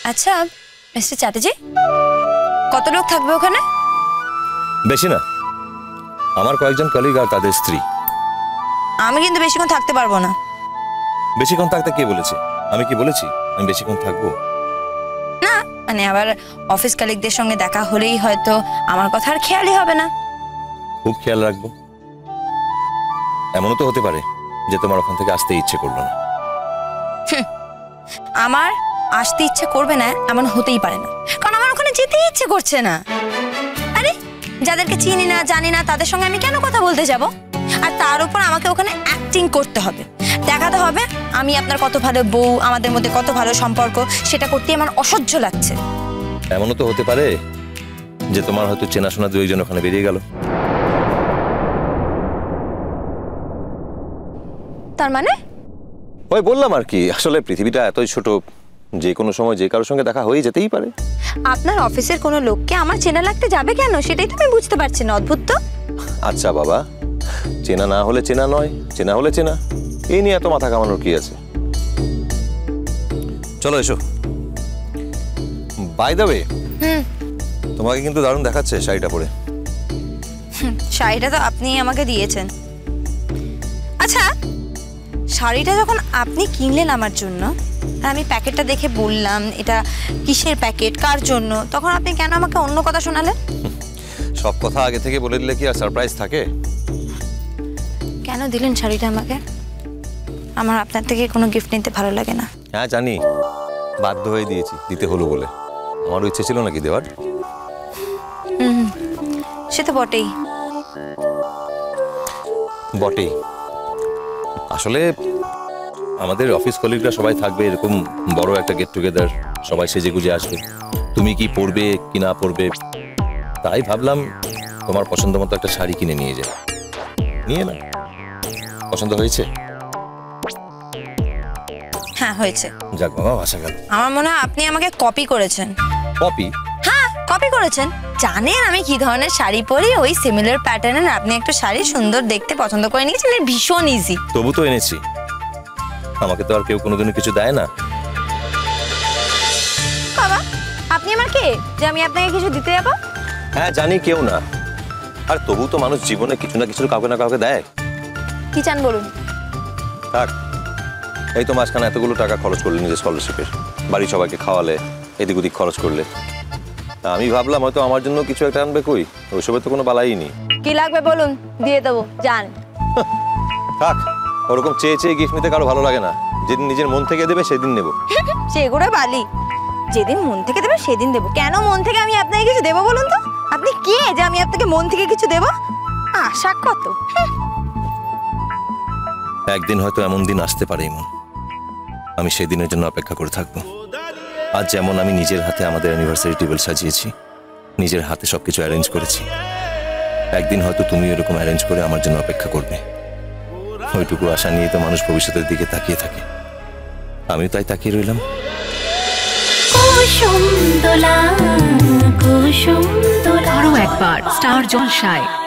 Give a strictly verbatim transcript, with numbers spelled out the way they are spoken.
আচ্ছা মিস্টার চ্যাটার্জি, কত লোক থাকবে ওখানে? বেশি না, আমার কয়েকজন কলিগ আর তাদের স্ত্রী। আমি কিন্তু বেশিক্ষণ থাকতে পারবো না। বেশিক্ষণ থাকতে কে বলেছে? আমি কি বলেছি আমি বেশিক্ষণ থাকবো? না মানে আবার অফিস কলিগদের সঙ্গে দেখা হলেই হয়তো আমার কথা আর খেয়ালই হবে না। খুব খেয়াল রাখবো। এমনও তো হতে পারে যে তোমার ওখান থেকে আসতে ইচ্ছে করলো না। আমার আসতে ইচ্ছে করবে না এমন হতেই পারে না, কারণ আমার ওখানে যেতে ইচ্ছে করছে না। আরে যাদেরকে চিনি না জানি না তাদের সঙ্গে আমি কেন কথা বলতে যাব? আর তার উপর আমাকে ওখানে অ্যাক্টিং করতে হবে, দেখাতে হবে আমি আপনার কত ভালো বউ, আমাদের মধ্যে কত ভালো সম্পর্ক, সেটা করতে আমার অসহ্য লাগছে। এমনও তো হতে পারে যে তোমার হয়তো চেনাশোনা দুইজন ওখানে বেরিয়ে গেল। তার মানে? ওই বললাম আর কি, আসলে পৃথিবীটা এতই ছোট, যে কোনো সময় যে কারোর সঙ্গে দেখা হয়ে যেতেই পারে। আপনার অফিসের কোনো লোককে আমার চেনা লাগতে যাবে কেন, সেটাই তো আমি বুঝতে পারছি না। অদ্ভুত তো। আচ্ছা বাবা, চেনা না হলে চেনা নয়, চেনা হলে চেনা, এই নিয়ে এত মাথা কামানোর কি আছে? চলো এসো। বাই দ্য ওয়ে, তোমাকে কিন্তু দারুণ দেখাচ্ছে শাড়িটা পরে। শাড়িটা তো আপনি আমাকে দিয়েছেন। আচ্ছা শাড়িটা যখন আপনি কিনলেন আমার জন্য, আর আমি প্যাকেটটা দেখে বললাম এটা কিসের প্যাকেট, কার জন্য, তখন আপনি কেন আমাকে অন্য কথা শোনালেন? সব কথা আগে থেকে বলে দিলে কি আর সারপ্রাইজ থাকে? কেন দিলেন শাড়িটা আমাকে? আমার আপনার থেকে কোনো গিফট নিতে ভালো লাগে না। হ্যাঁ জানি, বাধ্য হয়ে দিয়েছি, দিতে হলো বলে। আমারও ইচ্ছে ছিল নাকি দেওয়ার? হুম সে তো বটেই বটেই আসলে আমাদের অফিস কলিগরা সবাই থাকবে, এরকম বড় একটা গেট টুগেদার, সবাই সেজে গুজে আসবে। তুমি কি পরবে কি না পরবে, তাই ভাবলাম তোমার পছন্দ মতো একটা শাড়ি কিনে নিয়ে যাও। নিয়ে না, পছন্দ হয়েছে? হ্যাঁ হয়েছে। যাক বাবা, আশা গেল। আমার মনে হয় আপনি আমাকে কপি করেছেন। কপি? হ্যাঁ কপি করেছেন। জানেন আমি কি ধরনের শাড়ি পরি, ওই সিমিলার প্যাটার্নের আপনি একটা শাড়ি সুন্দর দেখতে পছন্দ করে নিয়েছেন, ভীষণ ইজি। তবু তো এনেছি, আমাকে তো আর কেউ কোনোদিনও কিছু দেয় না। বাবা আপনি আমার কে যে আমি আপনাকে কিছু দিতে যাব? হ্যাঁ জানি কেউ না, আর তবু তো মানুষ জীবনে কিছু না কিছু কাউকে না কাউকে দেয়। কি চান বলুন? থাক, এই তো মাঝখানে এতগুলো টাকা খরচ করলে নিজের স্কলারশিপের, বাড়ি সবাইকে খাওয়ালে, এদিক ওদিক খরচ করলে। আমি ভাবলাম হয়তো আমার জন্য কিছু একটা আনবে, কই ওইসবের তো কোনো বালাই নেই। কি লাগবে বলুন, দিয়ে দেবো, যান। থাক, ওরকম চেয়ে চেয়ে গিফট নিতে কারো ভালো লাগে না। যেদিন নিজের মন থেকে দেবে সেদিন নেব। সেগুলো বালি, যেদিন মন থেকে দেবে সেদিন দেবো। কেন মন থেকে আমি আপনাকে কিছু দেবো বলুন তো? আপনি কে যে আমি আপনাকে মন থেকে কিছু দেবো? আশা কত। একদিন হয়তো এমন দিন আসতে পারে ইমন, আমি সেদিনের জন্য অপেক্ষা করে থাকবো। আজ যেমন আমি নিজের হাতে আমাদের অ্যানিভার্সারি টেবিল সাজিয়েছি, নিজের হাতে সবকিছু অ্যারেঞ্জ করেছি, একদিন হয়তো তুমি এরকম অ্যারেঞ্জ করে আমার জন্য অপেক্ষা করবে। ওইটুকু আশা নিয়ে তো মানুষ ভবিষ্যতের দিকে তাকিয়ে থাকে, আমিও তাই তাকিয়ে রইলাম। কুসুম দোলা কুসুম দোলা আরো একবার স্টার জলসায়।